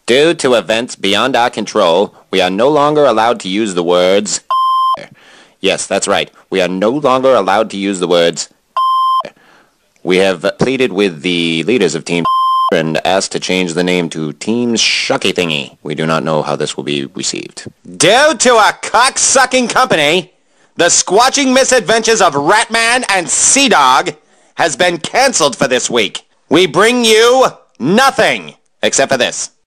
Due to events beyond our control, we are no longer allowed to use the words. Yes, that's right. We are no longer allowed to use the words. We have pleaded with the leaders of Team and asked to change the name to Team Shucky Thingy. We do not know how this will be received. Due to a cock-sucking company, the squatching misadventures of Ratman and Sea Dog has been cancelled for this week. We bring you nothing except for this.